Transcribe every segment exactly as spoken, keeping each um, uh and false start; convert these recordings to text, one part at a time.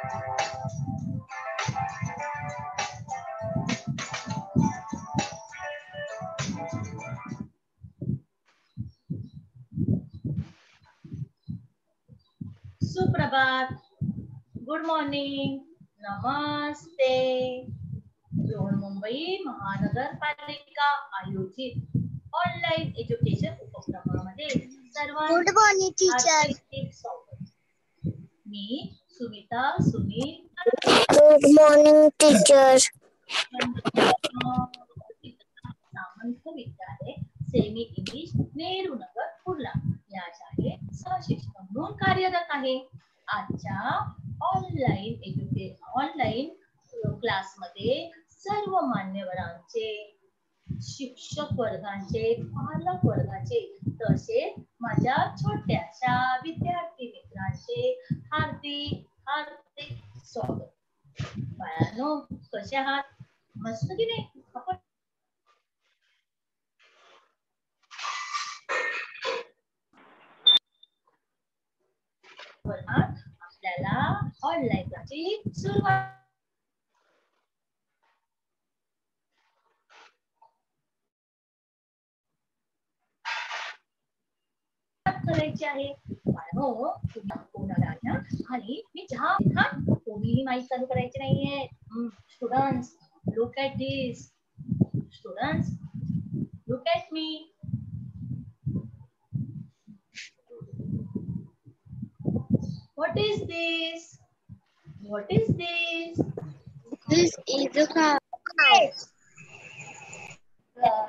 सुप्रभात, good morning, नमस्ते. बृहन्मुंबई महानगरपालिका आयोजित ऑनलाईन एज्युकेशन उपक्रमामध्ये सर्वांचे गुड मॉर्निंग टीचर. मी Sumita Sunil. Good morning teacher. Samant Vidyalaya semi English Nehru Nagar Kurla या शाळेत सहशिक्षक म्हणून कार्यरत आहे. आजच्या ऑनलाईन एज्युकेशन ऑनलाईन क्लास मध्ये सर्व मान्यवरांचे, शिक्षक वर्गांचे, पालक वर्गाचे तसेच माझ्या छोट्याशा विद्यार्थी मित्रांचे हार्दिक हार्दिक स्वागत. बाळांनो, कसे आहात? मस्त की नाही? आपण आपल्याला ऑनलाईन क्लासची सुरुवात करायची आहे. हो, कोणाला ना खाली मी चहा हा कोणीही माईक चालू करायचे नाहीये. Students, look at this. Students, look at me. What is this? What is this? This is a cow. Uh,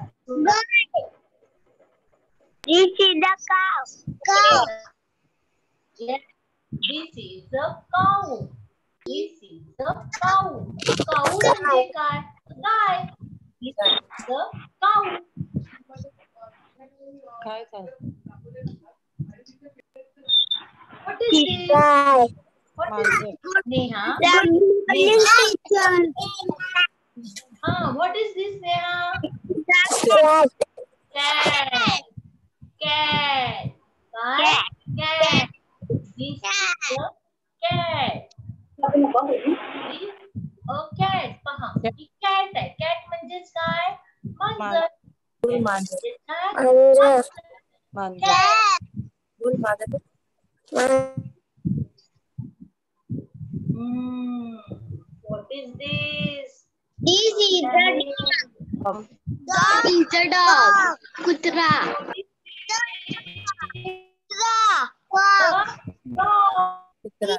This is the cow. Cow. Yes, this is a cow. This is a cow. Cow म्हणजे काय? गाय. This is a cow. काय काय? What is this? Cow. What is this? Neha. Neha. Ah, what is this, Neha? Cat. Cat. Cat. Cat. Cat. This is a cat. This a cat. पहा, ही cat आहे. cat म्हणजेच काय? मांजर. मांजर. काय? मांजर. बोल मांजर. Hmm. What is this? This is a dog. Dog is a dog. Kutra. Dog. Dog. कुत्रा.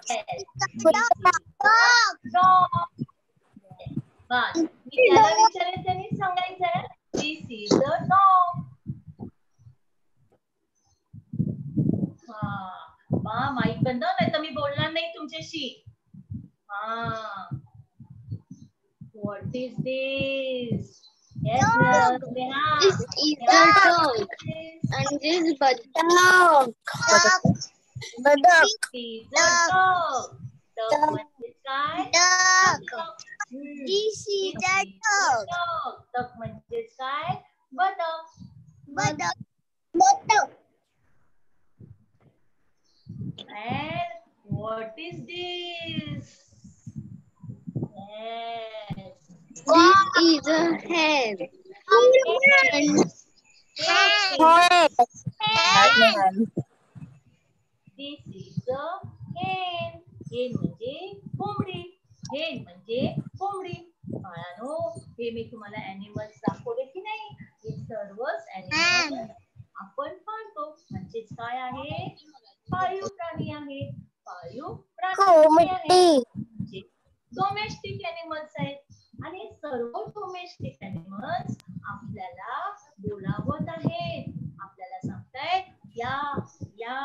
Dog. बस मी त्याला विचारेन त्यांनी सांगायचंय. This is a dog. हा, पहा माईक बंद, नाही तर मी बोलणार नाही तुमच्याशी. हा. What is this? Yes, Dog. Neha. This is Neha, a what dog. is this? And this is a dog. Dog. The dog. This is a dog. Dog म्हणजे काय? Dog. हम्म. This is This a is a dog. dog. Dog म्हणजेच काय? बदक. Dog. Dog. And what is this? Yes. This is a hen. Hen. Hen. This is a hen. hen म्हणजे कोंबडी. hen म्हणजे कोंबडी. बाळांनो, हे मी तुम्हाला एनिमल्स दाखवले की नाही? हे सर्वच एनिमल्स आपण पाळतो. म्हणजेच काय आहे? पाळीव प्राणी आहे. पाळीव प्राणी आहे. डोमेस्टिक एनिमल्स आहेत. आणि सर्व डोमेस्टिक एनिमल्स आपल्याला बोलावत आहेत. आपल्याला सांगतायत या या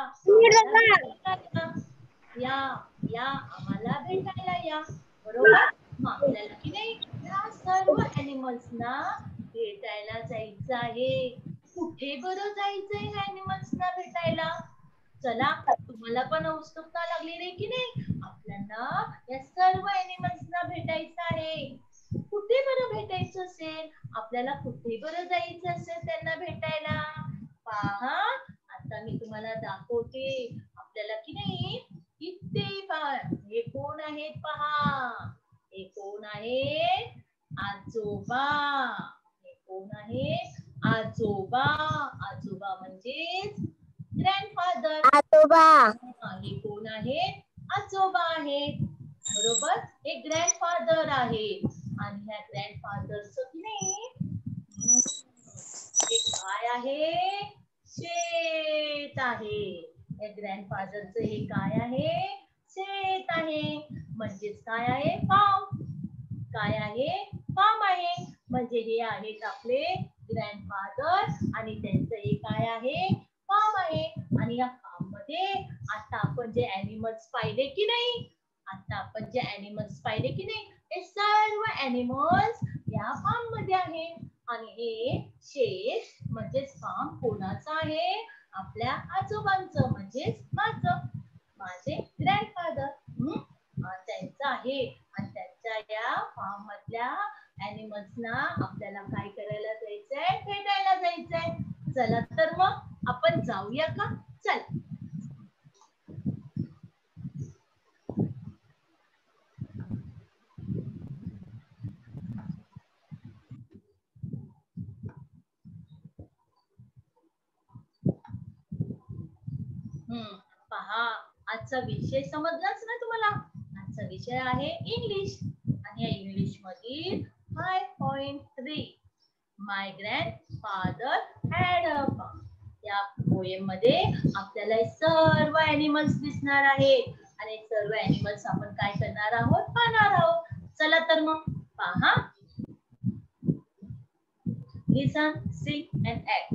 या या आम्हाला भेटायला या. बरोबर? मग आपल्याला की नाही या सर्व एनिमल्सना भेटायला जायचं आहे. कुठे बरं जायचंय ह्या एनिमल्सना भेटायला? चला, तुम्हाला पण उत्सुकता लागलेली आहे की नाही? आपल्याला या सर्व एनिमल्सना भेटायचं आहे. कुठे बरं भेटायचं असेल? आपल्याला कुठे बरं जायचं असेल त्यांना भेटायला? पहा, आता मी तुम्हाला दाखवते. आपल्याला की नाही इथे पहा, हे कोण आहेत पहा, हे कोण आहेत आजोबा, हे कोण आहेत आजोबा, आजोबा म्हणजेच ग्रँडफादर. आजोबा. हे कोण आहेत आजोबा आहेत, बरोबर. हे ग्रँडफादर आहेत आणि ह्या ग्रँडफादरचं की नाही हे काय आहे, शेत आहे. या ग्रँडफादरचं हे काय आहे, शेत आहे. म्हणजेच काय आहे, फार्म. काय आहे, फार्म आहे. म्हणजे हे आहेत आपले ग्रँडफादर आणि त्यांचं हे काय आहे, फार्म आहे. आणि या फार्म मध्ये आता आपण जे अॅनिमल्स पाहिले की नाही, आता आपण जे अॅनिमल्स पाहिले की नाही, हे सर्व अॅनिमल्स या फार्म मध्ये आहेत. आणि हे शेत म्हणजेच फार्म कोणाचं आहे, आपल्या आजोबांचं म्हणजेच माझं, माझे ग्रँडफादर त्यांचं आहे. आणि त्यांच्या या फार्म मधल्या अॅनिमल्सना आपल्याला काय करायला जायचंय, भेटायला जायचंय. चला तर मग आपण जाऊया का, चल. हम्म पहा, आजचा विषय समजलाच ना तुम्हाला. आजचा विषय आहे इंग्लिश आणि या इंग्लिश मधील five point three my grandfather had a farm. या पोएम मध्ये आपल्याला सर्व अॅनिमल्स दिसणार आहेत आणि सर्व अॅनिमल्स आपण काय करणार आहोत, पाहणार आहोत. चला तर मग पहा. लिसन, सिंग अँड ऍक्ट.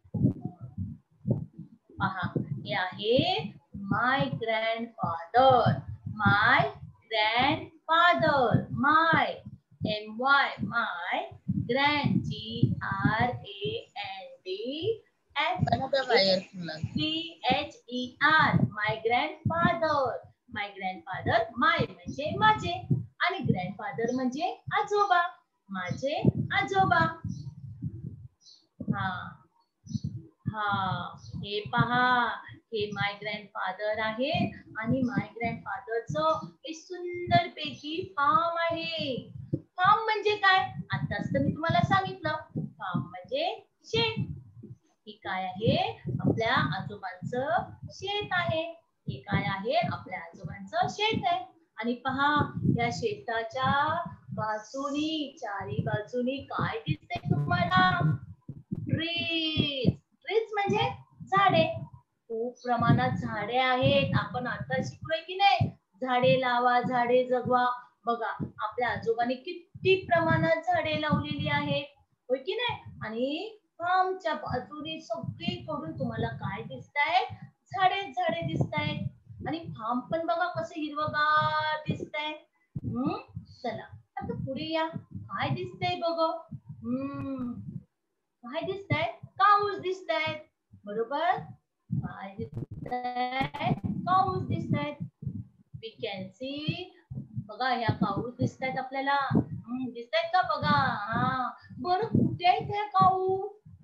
पहा, हे आहे my grandfather, my grandfather, my M Y, my grand, G R A N D F T H E R, my grandfather. My grandfather, माय म्हणजे माझे आणि ग्रँडफादर म्हणजे आजोबा, माझे आजोबा. हा हा हे पहा, हे माय ग्रँडफादर आहे आणि माय ग्रँडफादरचं एक सुंदर पैकी फार्म आहे. फार्म म्हणजे काय, आताच तर मी तुम्हाला सांगितलं. फार्म म्हणजे शेत. हे काय आहे, आपल्या आजोबांचं शेत आहे. हे काय आहे, आपल्या आजोबांचं शेत आहे. आणि पहा, या शेताच्या बाजूनी, चारी बाजूनी काय दिसतंय तुम्हाला, ट्रीज. ट्रीज म्हणजे झाडे. खूप प्रमाणात झाडे आहेत. आपण आता शिकलोय की नाही, झाडे लावा झाडे जगवा. बघा, आपल्या आजोबांनी किती प्रमाणात झाडे लावलेली आहेत, होय की नाही. आणि फार्मच्या बाजूने सगळीकडून तुम्हाला काय दिसताय, झाडे झाडे दिसतायत. आणि फार्म पण बघा कसं हिरवगार दिसतंय. हम्म चला आता पुढे या. काय दिसतंय बघ, हम्म काय दिसतंय, काऊस दिसतायत, बरोबर. काय दिसतायत, काऊस दिसतायत. वी कॅन सी, बघा ह्या काऊस दिसतायत आपल्याला. हम्म दिसतायत का बघा. हा बरं, कुठे आहेत ह्या काऊ,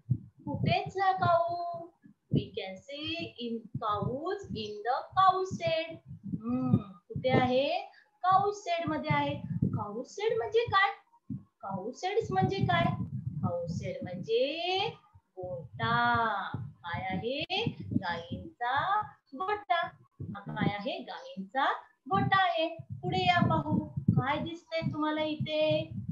कुठेच ह्या cow. We can see in cows in the cows shed. हम्म कुठे आहे, काऊस शेड मध्ये आहे. काऊस शेड म्हणजे काय, काऊस शेड म्हणजे काय, काऊस शेड म्हणजे गोठा. काय आहे, गायींचा गोठा. काय आहे, गायींचा गोठा आहे. पुढे या पाहू, काय दिसतंय तुम्हाला इथे,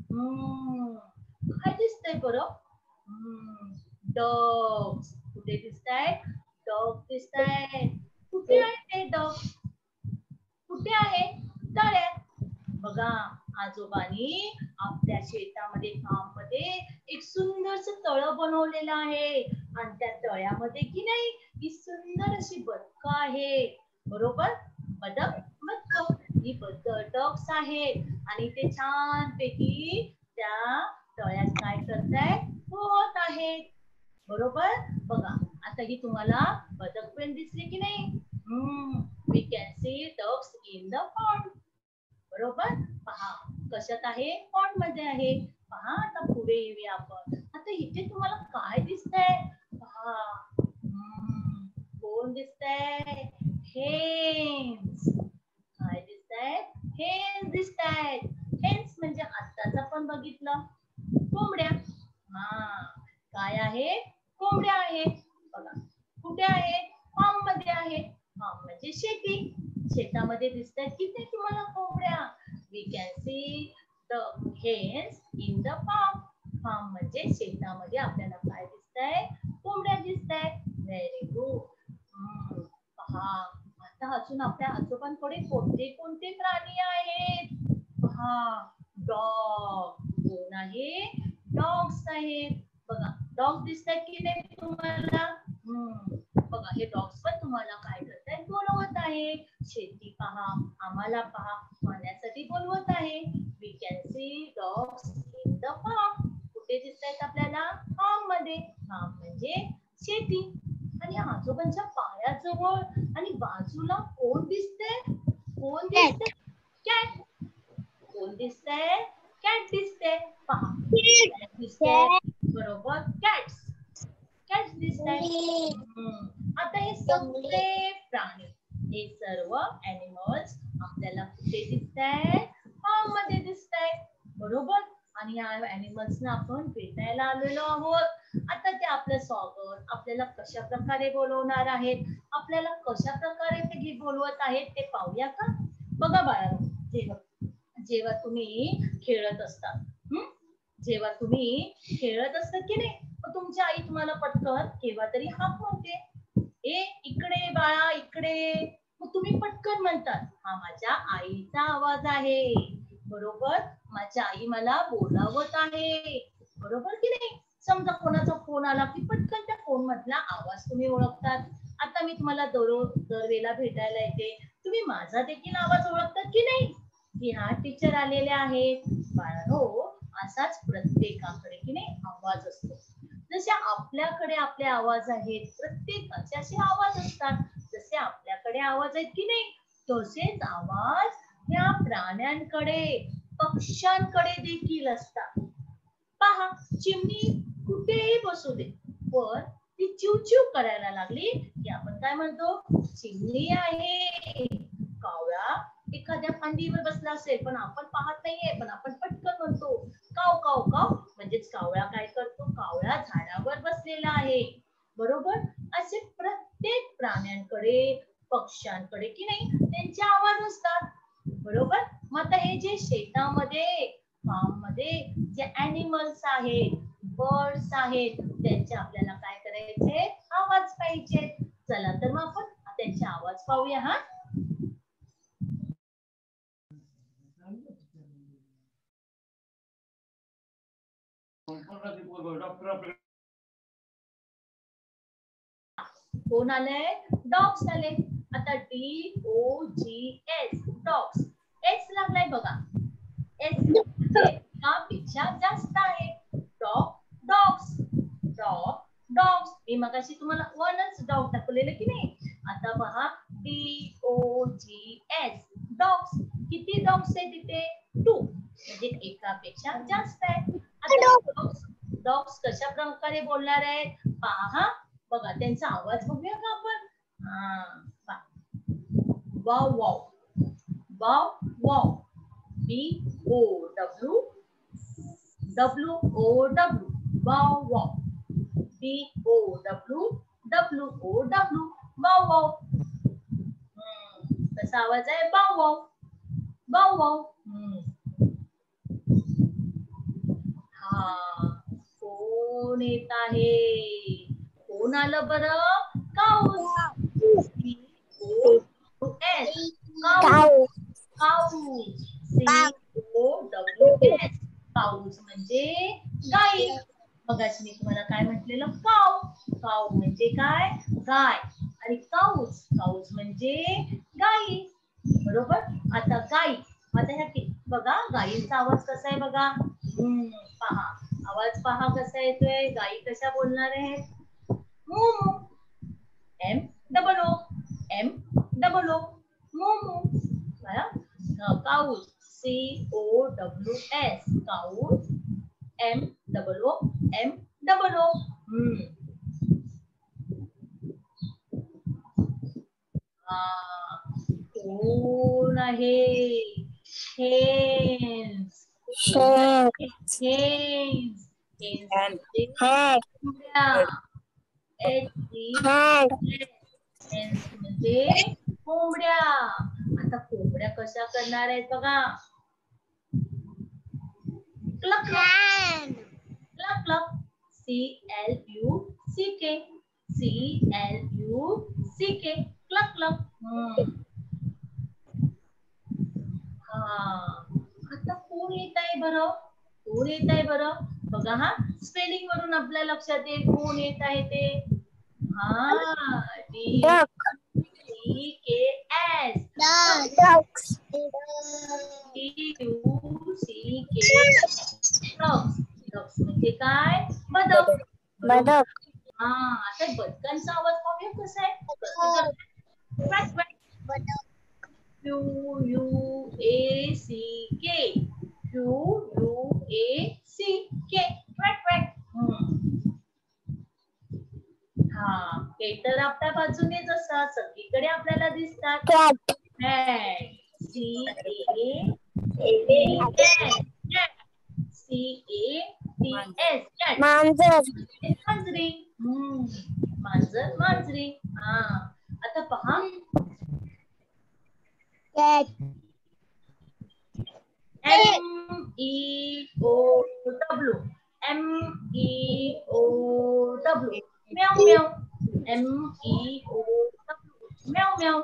हम्म काय दिसतंय बरं, हम्म डॉग्स. कुठे दिसतायत, डॉग दिसतायत. कुठे आहे ते डॉग, कुठे आहे, तळ्यात. बघा, आजोबांनी आपल्या शेतामध्ये, फार्म मध्ये एक सुंदरस तळ बनवलेलं आहे. आणि त्या तळ्यामध्ये की नाही, ही सुंदर अशी बदकं आहे, बरोबर. बदक, बदक, ही डॉग्स आहेत आणि ते छान पैकी त्या तळ्यात काय करतायत, पोहत आहेत, बरोबर. बघा, आता ही तुम्हाला बदक पण दिसली की नाही. हम्म we can see dogs in the pond, बरोबर. पहा कशात आहे, पॉन्ड मध्ये आहे. पहा, आता पुढे येऊया आपण. आता इथे तुम्हाला काय दिसतंय, पहा, हम्म कोण दिसतंय, हेन्स. काय दिसतंय, दिसतायत, हेन्स दिसतायत. हेन्स म्हणजे आत्ताच आपण बघितलं कोंबड्या. हा काय आहे? कोंबड्या आहेत. बघा कुठे आहे? फार्म मध्ये आहे. फार्म म्हणजे शेती. शेतामध्ये दिसतायत किती तुम्हाला कोंबड्या? We can see the hens in the farm. Farm म्हणजे शेतामध्ये आपल्याला काय दिसतंय? कोंबड्या दिसतायत. Very good. पहा आता अजून आपल्या आजोबांकडे कोणते कोणते प्राणी आहेत? पहा डॉग. कोण आहे? डॉग्स आहेत. बघा डॉग दिसतात की नाही तुम्हाला? हम्म बघा हे डॉग्स पण तुम्हाला काय करतायत? बोलवत आहे. शेती पहा, आम्हाला पहा, पाण्यासाठी बोलवत आहे. We can see dogs in the farm. कुठे दिसतायत आपल्याला? फार्म मध्ये. फार्म म्हणजे शेती. आणि आजोबांच्या पायाजवळ आणि बाजूला कोण दिसतंय? कोण दिसतंय? कॅट. कोण दिसतंय? कॅट दिसते. पहा कॅट दिसते. बरोबर कॅट्स. कॅट्स दिसतायत. आता हे सगळे प्राणी, हे सर्व एनिमल्स आपल्याला कुठे दिसतायत? फार्म मध्ये दिसतायत. बरोबर. आणि या एनिमल्सना आपण भेटायला आलेलो आहोत. आता ते आपलं स्वागत आपल्याला कशा प्रकारे बोलवणार आहेत, आपल्याला कशा प्रकारे ते बोलवत आहेत ते पाहूया का? बघा बाळांनो, जेव्हा जेव्हा तुम्ही खेळत असता, जेव्हा तुम्ही खेळत असता की नाही, मग तुमची आई तुम्हाला पटकन केव्हा तरी हाक मारते. ए इकडे बाळा इकडे. मग तुम्ही पटकन म्हणतात, हा माझ्या आईचा आवाज आहे. बरोबर. माझी आई मला बोलावत आहे. बरोबर की नाही? समजा कोणाचा फोन आला की पटकन त्या फोन मधला आवाज तुम्ही ओळखतात. आता मी तुम्हाला दररोज दरवेळेला भेटायला येते, तुम्ही माझा देखील आवाज ओळखतात की नाही? की हा टीचर आलेले आहेत. बाळांनो असाच प्रत्येकाकडे की नाही आवाज असतो. जसे आपल्याकडे आपले आवाज आहेत, प्रत्येकाचे असे आवाज असतात. जसे आपल्याकडे आवाज आहेत की नाही, तसेच आवाज या प्राण्यांकडे, पक्ष्यांकडे देखील असतात. पहा चिमणी कुठेही बसू दे, पण ती चिवचिव करायला लागली की आपण काय म्हणतो? चिमणी आहे. कावळा एखाद्या फांदीवर बसला असेल पण आपण पाहत नाहीये, पण आपण पटकन म्हणतो काव काव काव. म्हणजेच कावळा काय करतो? कावळा झाडावर बसलेला आहे. बरोबर. असे प्रत्येक प्राण्यांकडे, पक्ष्यांकडे की नाही त्यांचे आवाज असतात. बरोबर. मग आता हे जे शेतामध्ये, फार्म मध्ये जे एनिमल्स आहेत, बर्ड्स आहेत, त्यांचे आपल्याला काय करायचे? आवाज पाहिजे. चला तर मग आपण त्यांचे आवाज पाहूया. हा कोण आलंय? डॉग्स आले. आता D O G S dogs. S लागलाय बघा. एस म्हणजे एकापेक्षा जास्त आहे. Dog dogs. Dog dogs. मी मगाशी तुम्हाला वनच डॉग दाखवलेलं की नाही? आता पहा D O G S dogs. किती डॉग्स आहेत तिथे? टू. म्हणजे एकापेक्षा जास्त आहे. आता डॉग्स डॉग्स कशा प्रकारे बोलणार आहेत पहा. बघा त्यांचा आवाज बघूया का आपण? हा wow wow. Wow wow. B O W W O W. Wow wow. B O W W O W. Wow wow. कसा आवाज आहे? Wow wow. Wow wow. हा कोण येत आहे? कोण आलं बरं? Cows. Cows. Cows. C O W S. Cows म्हणजे गाई. मगाशी मी तुम्हाला काय म्हटलेलं? काव. काव म्हणजे काय? गाय. आणि काऊस काऊस म्हणजे गाई. बरोबर. आता गाई. आता ह्या बघा गाईचा आवाज कसा आहे बघा. हम्म पहा आवाज पहा कसा येतोय. गाई कशा बोलणार आहेत? Moo. M double O. M double O. Moo. Cows. C O W S. Cows. M double O. M double O. हम्म कोण आहे? हेन्स. हेन्स. हेन्स म्हणजे कोंबड्या. हेन्स म्हणजे कोंबड्या. आता कोंबड्या कशा करणार आहेत बघा. Cluck cluck cluck cluck. C L U C K. C L U C K. Cluck cluck. हा, आता कोण येत आहे बरं? कोण येत आहे बरं? बघा हा, स्पेलिंग वरून आपल्या लक्षात येईल कोण येत आहे ते. हा, D C K S. D U C K. Dogs. Dogs म्हणजे काय? बदक. बरोबर. हा, आता बदकांचा आवाज पाहूया कसा आहे. कसे करतात? Q U A C K. Q U A C K. Quack quack. हा, हे तर आपल्या बाजूनेच असतात, सगळीकडे आपल्याला दिसतात. Cat. C A T S. C A T S. Cat. मांजर. मांजरी. मांजर मांजरी. हा, आता पहा. Cat. M E O W. M E O W. Meow meow. M E O W. Meow meow.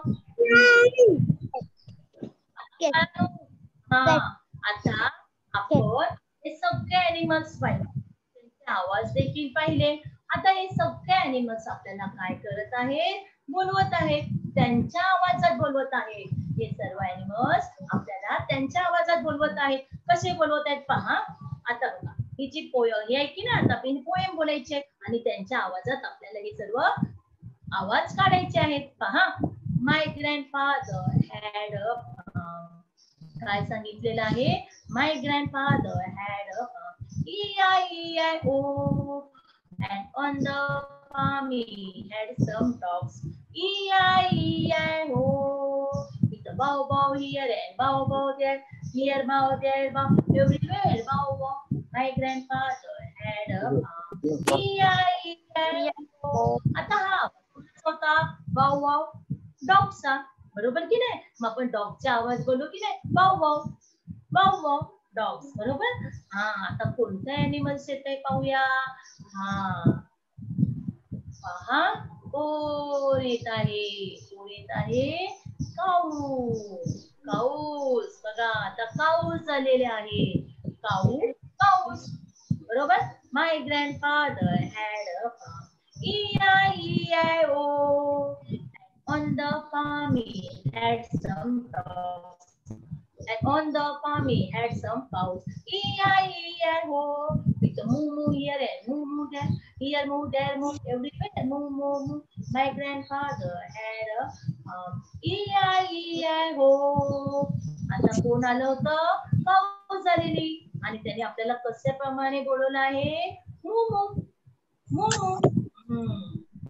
हा, आता आपण हे सगळे ॲनिमल्स पाहिले, त्यांचे आवाज देखील पाहिले. आता हे सगळे ॲनिमल्स आपल्याला काय करत आहेत? बोलवत आहेत. त्यांच्या आवाजात बोलवत आहेत. हे सर्व ॲनिमल्स आपल्याला त्यांच्या आवाजात बोलवत आहेत. कसे बोलवत आहेत पहा. आता बघा, ही जी पोयम ही आहे की ना, आता आपण पोयम बोलायची आहे आणि त्यांच्या आवाजात आपल्याला हे सर्व आवाज काढायचे आहेत. पहा, माय ग्रँडफादर हॅड अ काय सांगितलेलं आहे? My grandfather had a E I E I O and on the farm he had some dogs. E I E I O. With a bow bow here and bow bow there, here bow there bow, everywhere bow bow. My grandfather had a farm. E I E I O. आता हा होता bow bow डॉगचा, बरोबर की नाही? मग आपण डॉगचा आवाज बोलू की नाही? बाव बाव बाव बाव डॉग्स, बरोबर. हा, आता कोणत्या ॲनिमल्स येत आहे पाहूया. हा, पहा कोण येत आहे? कोण येत आहे? काऊ. काऊस. बघा, आता काऊस झालेले आहे. काऊ काऊस, बरोबर. My grandfather had a farm. E I E I O. On the farm he had some dogs. And on the farm he had some cows. E I E I O. With a moo moo here and moo moo there. Here moo, there moo, everywhere moo moo moo. My grandfather had a farm. E I E I O. आता कोण आलं होतं? काऊस झालेली. आणि त्याने आपल्याला कशाप्रमाणे बोलवलं आहे? moo moo. moo moo. हम्म.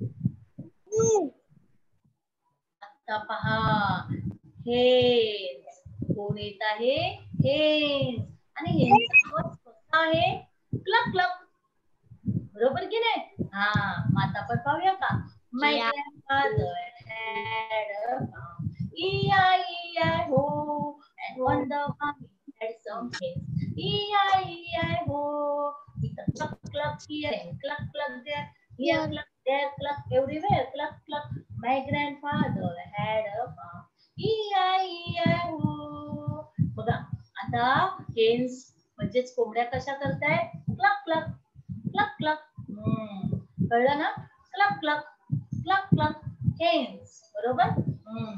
आता पहा, हेन्स. कोण येत आहे? हेन्स. आणि हेन्सचा आवाज कसा आहे? क्लक क्लक, बरोबर की नाही? हा, मग आता आपण पाहूया का. My grandfather had a farm. E I E I O. And on the farm he had some hens. E I E I O. With a cluck cluck here and cluck cluck there. Here cluck, there cluck, everywhere cluck cluck. My grandfather had a farm. E I E I O. बघा, आता hence म्हणजेच कोंबड्या कशा करतायत? Cluck cluck cluck cluck. हम्म, कळलं ना? Cluck cluck cluck cluck. Hens, बरोबर. हम्म.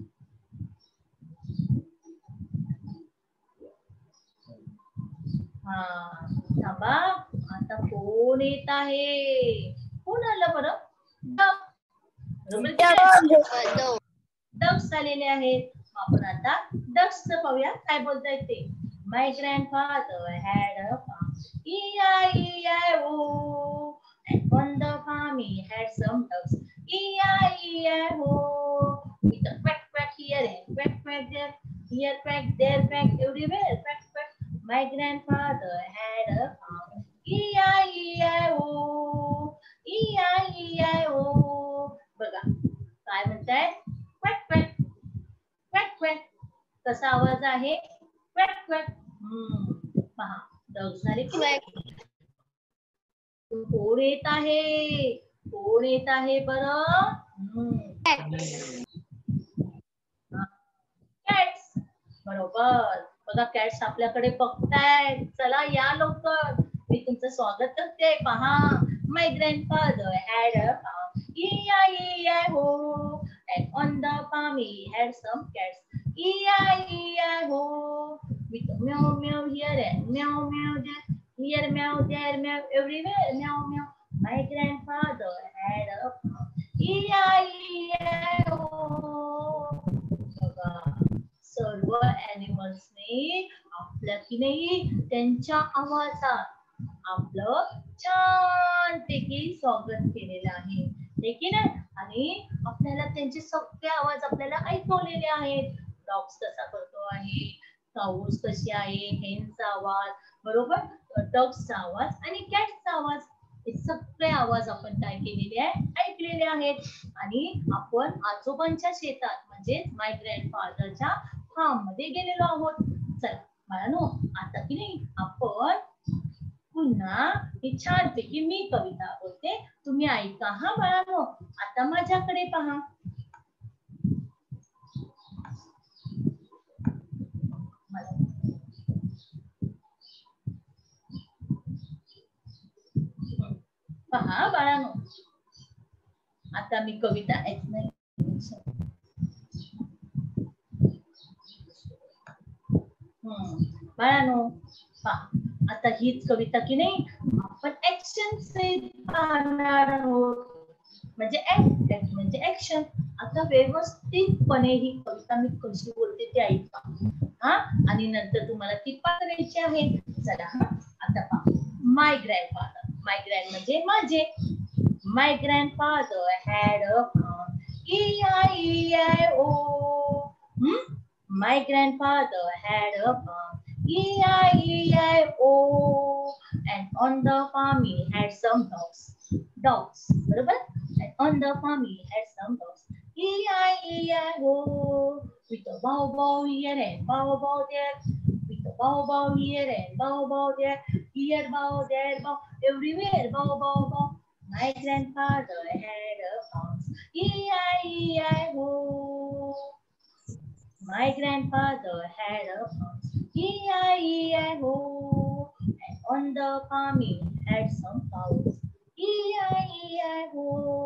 हा, थांबा, आता कोण येत आहे? कोण आलं बरं? डक. बरोबर. डक्स आलेले आहेत. आपण आता डक्स पाहूया काय बोलतायत ते. My grandfather had a farm. E I E I O. And on the farm he had some ducks. E I E I O. With a quack quack here and quack quack there, here quack, there quack, everywhere quack quack. My grandfather had a farm. E I E I O, E I E I O. बघा काय म्हणताय? क्वॅक क्वॅक क्वॅक क्वॅक. कसा आवाज आहे? क्वॅक क्वॅक. हम्म पहा डग झाले की नाही? कोण येत आहे? कोण येत आहे बरं? कॅट्स. बरोबर. बघा कॅट्स आपल्याकडे बघतायत. चला या लवकर. मी तुमचं स्वागत करते. पहा my grandfather had a farm. E I E I O. And on the farm he had some cats. E I E I O. With meow meow here and meow meow there. Here meow, there meow, everywhere meow meow. My grandfather had a farm. E I E I O. बघा सर्व ॲनिमल्सने आपल्या की नाही त्यांच्या आवाजात आपलं छानपैकी स्वागत केलेलं आहे, हे की नाही? आणि आपल्याला त्यांचे सगळे आवाज आपल्याला ऐकवलेले आहेत. डॉग्स कसा करतो आहे, काऊस कशी आहे, हेनचा आवाज, बरोबर, डॉग्सचा आवाज आणि कॅटचा आवाज, हे सगळे आवाज आपण काय केलेले आहे, ऐकलेले आहेत. आणि आपण आजोबांच्या शेतात म्हणजे माय ग्रँडफादरच्या फार्म मध्ये गेलेलो आहोत. चला बाळांनो, आता की नाही आपण पुन्हा ही छानपैकी मी कविता बोलते, तुम्ही ऐका हा बाळांनो. आता माझ्याकडे पहा. पहा बाळांनो, आता मी कविता ऐकणार. बाळांनो पहा, आता हीच कविता की नाही आपण ऍक्शन सहित पाहणार आहोत. म्हणजे ऍक्ट म्हणजे ऍक्शन. आता व्यवस्थितपणे ही कविता मी कशी बोलते ते ऐका हा, आणि नंतर तुम्हाला ती पाठायची आहे. चला हा, आता पहा. माय ग्रँडफादर, माय ग्रँड म्हणजे माझे. My grandfather had a farm. E I E I O. हम्म My grandfather had a farm. E I E I O. And on the farm he had some dogs. Dogs, बरोबर? And on the farm he had some dogs. E I E I O. With a bow bow here and bow bow there. With a bow bow here and bow bow there. Here bow, there bow, everywhere bow bow bow. My grandfather had a farm. E I E I O. My grandfather had a farm. E I E I O. And on the farm he had some cows. E I E I O.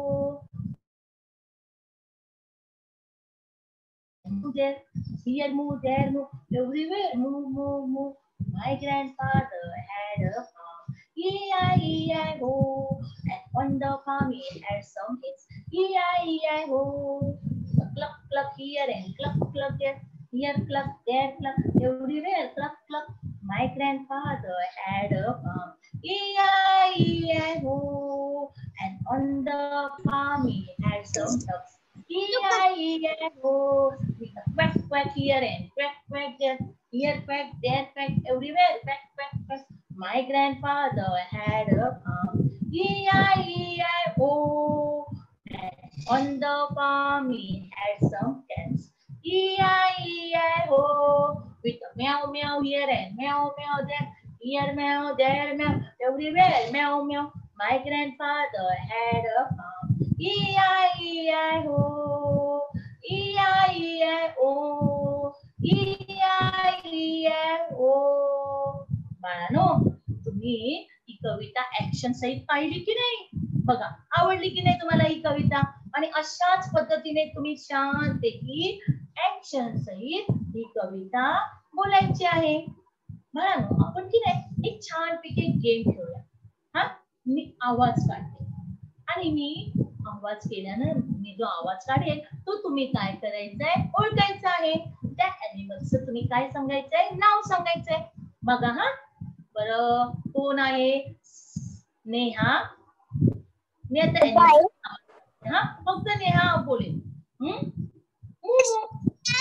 Move there, here move, there move, everywhere move, move, move. My grandfather had a farm. E I E I O. And on the farm he had some pigs. E I E I O. Cluck cluck here and cluck cluck there. Here cluck, there cluck, everywhere cluck cluck. My grandfather had a farm. E I E I O. And on the farm he had some ducks. E I E I O. With a quack quack here and quack quack there. Here quack, there quack, everywhere quack quack quack. My grandfather had a farm. E I E I O. And on the farm he had some cats. E I E I O. With a meow meow here and meow meow there. Here meow, there meow, everywhere meow meow. My grandfather had a farm. E I E I O. E I E I O. E I E I O. बाळांनो, तुम्ही ही कविता action सहित पाहिली की नाही? बघा, आवडली की नाही तुम्हाला ही कविता? आणि अशाच पद्धतीने तुम्ही शांतपैकी ऍक्शन सहित ही कविता बोलायची आहे. बाळांनो, आपण की नाही एक छानपैकी गेम खेळूया. हा, मी आवाज काढते आणि मी आवाज केल्यानं मी जो आवाज काढेल तो तुम्ही काय करायचंय, ओळखायचं आहे. त्या ॲनिमलचं तुम्ही काय सांगायचंय, नाव सांगायचंय. बघा हा, बरं कोण आहे? नेहा. मी आता हा फक्त नेहा बोलेल. हम्म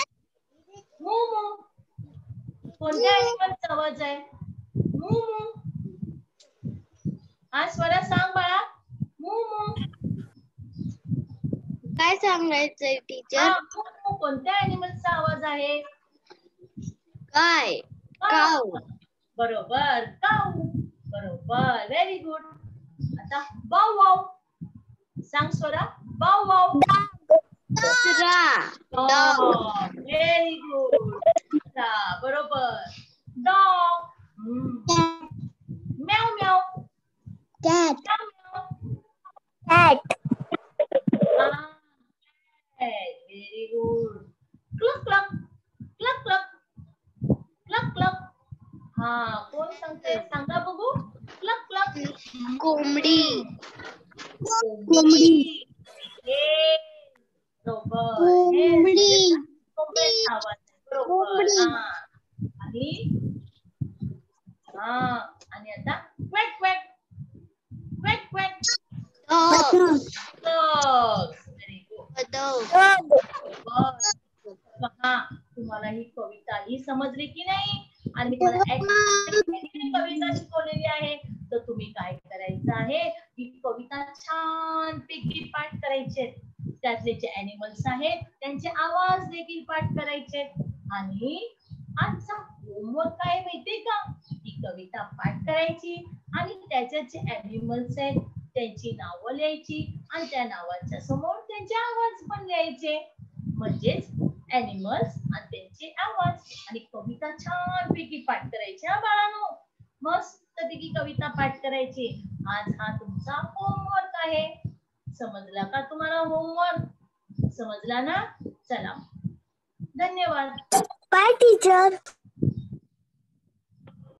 मुमू. कोणत्या ॲनिमलचा आवाज आहे? मुमू. हा स्वरा सांग बाळा. मुमू. काय सांगायचंय टीचर? मुमू कोणत्या ॲनिमलचा आवाज आहे? काय? काऊ. बरोबर, काऊ. बरोबर, व्हेरी गुड. आता वाव वाव. सांग स्वरा. Wow wow. कुत्रा. डॉग. Very good. बरोबर. Dog. Meow meow. Cat. Cat. Very good. Cluck cluck. Cluck cluck. Cluck cluck. हा कोण सांगते? सांगा बघू. Cluck cluck. कोंबडी. कोंबडी. हे बरोबर. कोंबडी. कोंबडीचा आवाज आहे. बरोबर. हा आणि हा आणि आता क्वॅक क्वॅक. क्वॅक क्वॅक. Very good. पहा तुम्हाला ही कविता ही समजली की नाही? आणि मला कविता शिकवलेली आहे. तर तुम्ही काय करायचं आहे? ही कविता छान पैकी पाठ करायचे. त्यातले जे ॲनिमल्स आहेत त्यांचे आवाज देखील पाठ करायचे. आणि आजचा होमवर्क काय माहितीये का? ही कविता पाठ करायची आणि त्याच्यात जे ॲनिमल्स आहेत त्यांची नावं लिहायची आणि त्या नावाच्या समोर त्यांचे आवाज पण लिहायचे. म्हणजेच ॲनिमल्स आणि त्यांचे आवाज आणि कविता छान पैकी पाठ करायची. हा बाळांनो, मस्त पैकी कविता पाठ करायची. आज हा तुमचा होमवर्क आहे. समजला का तुम्हाला होमवर्क? समजला ना? चला, धन्यवाद. Bye teacher.